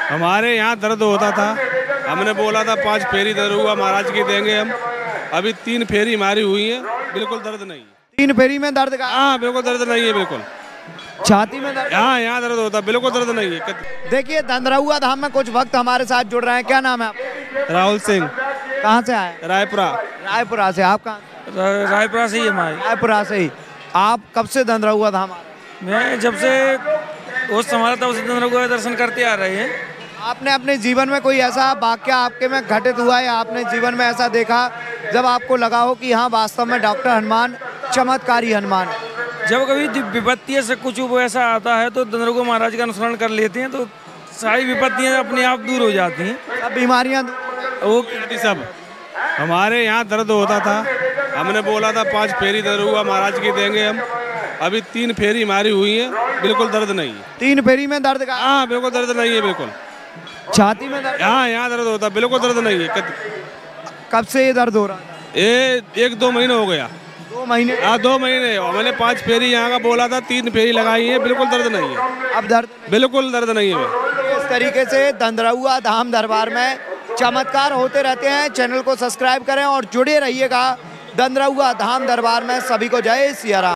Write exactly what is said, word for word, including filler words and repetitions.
हमारे यहाँ दर्द होता था, हमने बोला था पांच फेरी दरुआ महाराज की देंगे हम। अभी तीन फेरी हमारी हुई है, बिल्कुल दर्द नहीं है। तीन फेरी में दर्द का? हाँ बिल्कुल दर्द नहीं है, बिल्कुल। छाती में दर्द? हाँ यहाँ दर्द होता है, बिल्कुल दर्द नहीं है। देखिए धंधरहुआ धाम में कुछ भक्त हमारे साथ जुड़ रहे हैं। क्या नाम है आप? राहुल सिंह। कहाँ से आए? रायपुरा। रायपुरा से। आप कहाँ? रायपुरा से ही हमारे। रायपुरा से ही। आप कब से धंधरहुआ धाम आ रहे हैं? मैं जब से होश संभाला था उस धंधरहुआ दर्शन करते आ रहे हैं। आपने अपने जीवन में कोई ऐसा वाक्य आपके में घटित हुआ या आपने जीवन में ऐसा देखा जब आपको लगा हो कि हाँ वास्तव में डॉक्टर हनुमान चमत्कारी हनुमान? जब कभी विपत्ति से कुछ ऐसा आता है तो धंधरहुआ महाराज का अनुसरण कर लेते हैं तो सारी विपत्तियां अपने आप दूर हो जाती हैं, सब बीमारियां वो सब। हमारे यहाँ दर्द होता था, हमने बोला था पांच फेरी दरुआ महाराज की देंगे हम। अभी तीन फेरी हमारी हुई है, बिल्कुल दर्द नहीं है। तीन फेरी में दर्द का? हाँ बिल्कुल दर्द नहीं है, बिल्कुल। छाती में दर्द? हाँ यहाँ दर्द होता है, बिल्कुल दर्द नहीं है। कब से ये दर्द हो रहा है? ये एक दो महीने हो गया। दो महीने? हाँ दो महीने। मैंने पांच फेरी यहाँ का बोला था, तीन फेरी लगाई है, बिल्कुल दर्द नहीं है। अब दर्द? बिल्कुल दर्द नहीं है। इस तरीके से धंधरहुआ धाम दरबार में चमत्कार होते रहते हैं। चैनल को सब्सक्राइब करें और जुड़े रहिएगा धंधरहुआ धाम दरबार में। सभी को जय सिया राम।